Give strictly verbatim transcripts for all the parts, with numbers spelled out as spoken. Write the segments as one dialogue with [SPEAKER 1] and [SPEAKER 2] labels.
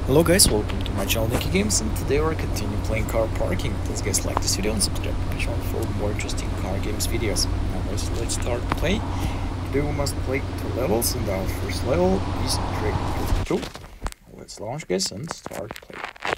[SPEAKER 1] Hello guys, welcome to my channel Nicky Games, and today we're continuing playing car parking. Please guys like this video and subscribe to my channel for more interesting car games videos. Now guys, let's start play. Today we must play two levels, and our first level is Trick fifty-two. Let's launch guys and start play.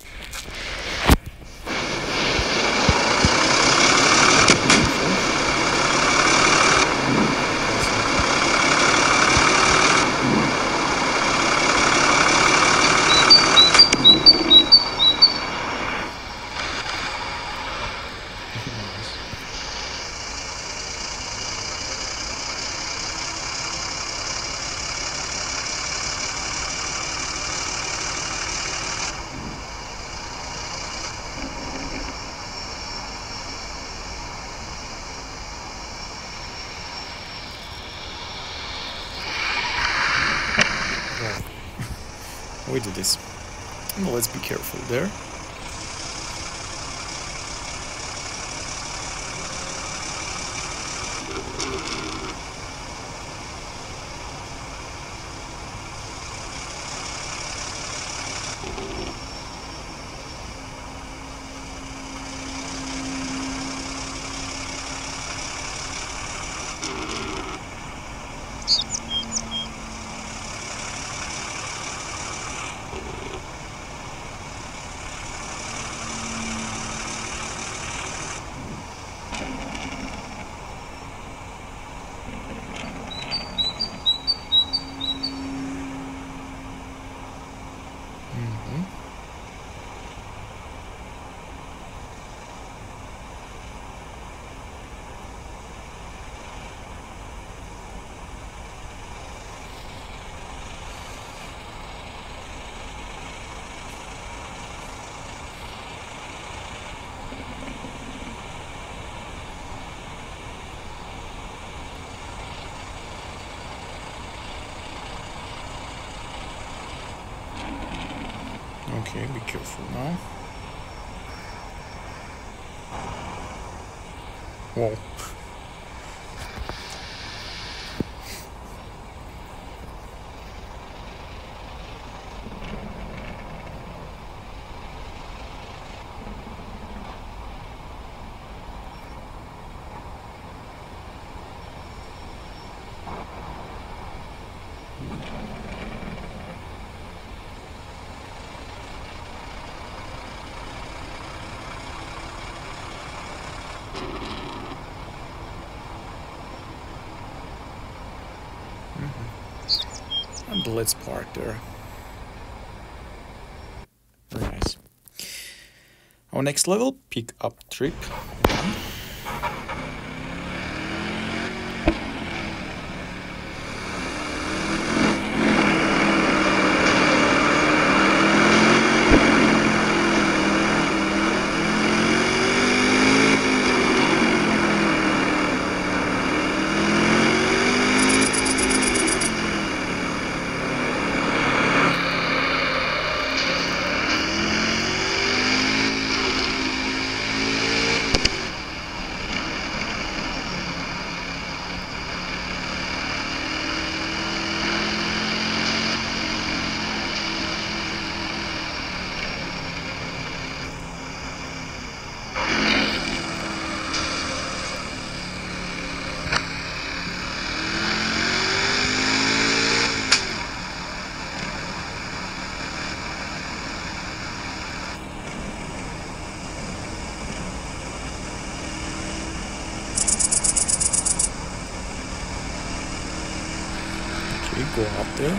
[SPEAKER 1] We do this. Well, let's be careful there. Okay, be careful now. Whoa. And let's park there. Very nice. Our next level, pick up trip. Go up there.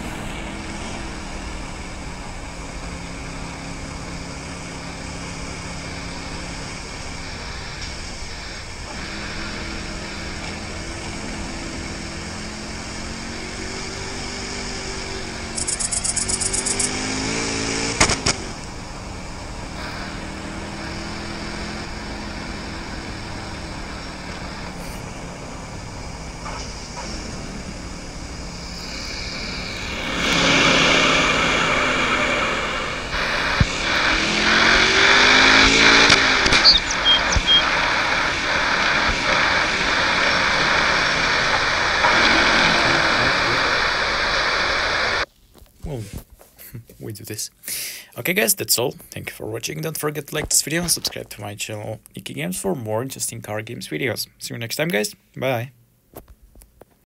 [SPEAKER 1] this. Okay guys, that's all. Thank you for watching. Don't forget to like this video and subscribe to my channel Nicky Games for more interesting car games videos. See you next time guys. Bye.